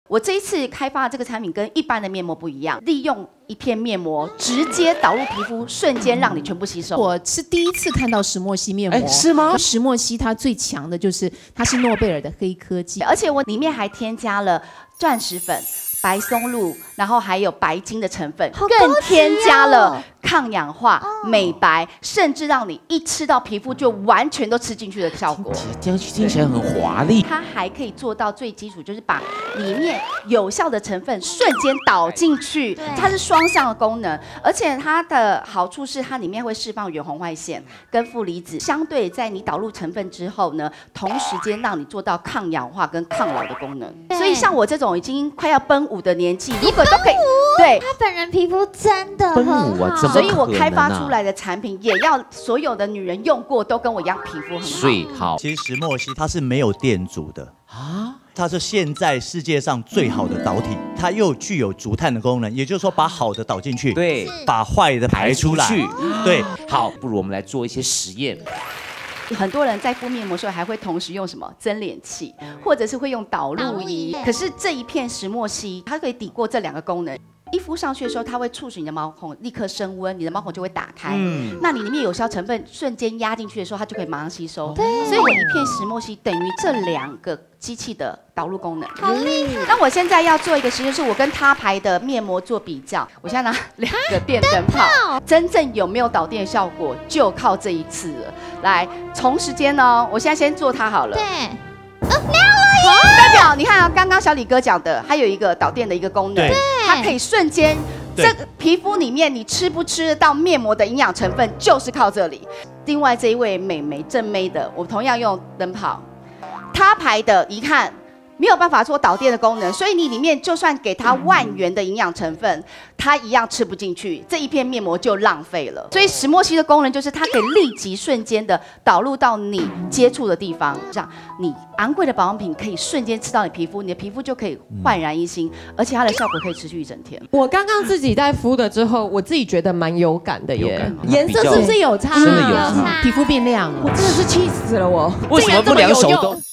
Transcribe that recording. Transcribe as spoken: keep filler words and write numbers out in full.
我这一次开发的这个产品跟一般的面膜不一样，利用一片面膜直接导入皮肤，瞬间让你全部吸收。 我是第一次看到石墨烯面膜， 是吗？ 石墨烯它最强的就是它是诺贝尔的黑科技， 而且我里面还添加了钻石粉、白松露，然后还有白金的成分，更添加了抗氧化、美白，甚至让你一吃到皮肤就完全都吃进去的效果。 这样听起来很华丽。 它还可以做到最基础，就是把里面有效的成分瞬间导进去，它是双向的功能，而且它的好处是它里面会释放远红外线跟负离子，相对在你导入成分之后呢，同时间让你做到抗氧化跟抗老的功能。所以像我这种已经快要奔五的年纪，如果都可以，对， 他本人皮肤真的很好， 所以我开发出来的产品也要所有的女人用过都跟我一样皮肤很好。 最好。 其实石墨烯它是没有电阻的啊，它是现在世界上最好的导体，它又具有竹炭的功能，也就是说把好的导进去， 对， 把坏的排出来。对， 好，不如我们来做一些实验。 很多人在敷面膜的时候还会同时用什么增脸器，或者是会用导入仪。可是这一片石墨烯，它可以抵过这两个功能。一敷上去的时候，它会促使你的毛孔立刻升温，你的毛孔就会打开。嗯，那你里面有效成分瞬间压进去的时候，它就可以马上吸收。对，所以我一片石墨烯等于这两个机器的导入功能。 好厉害！ 那我现在要做一个实验，是我跟他牌的面膜做比较。我现在拿两个电灯泡，真正有没有导电效果，就靠这一次了。来，从时间呢，我现在先做它好了。 对，哦，亮了耶！ 代表你看啊，刚刚小李哥讲的，它有一个导电的一个功能，它可以瞬间，这个皮肤里面你吃不吃得到面膜的营养成分，就是靠这里。另外这一位美眉正妹的，我同样用灯泡，他牌的，一看没有办法做导电的功能，所以你里面就算给它万元的营养成分，它一样吃不进去，这一片面膜就浪费了。所以石墨烯的功能就是它可以立即瞬间的导入到你接触的地方，这样你昂贵的保养品可以瞬间吃到你皮肤，你的皮肤就可以焕然一新，而且它的效果可以持续一整天。 我刚刚自己在敷的之后，我自己觉得蛮有感的耶，颜色是不是有差？ 真的有差， 皮肤变亮了， 我真的是气死了我！ 为什么不两手都？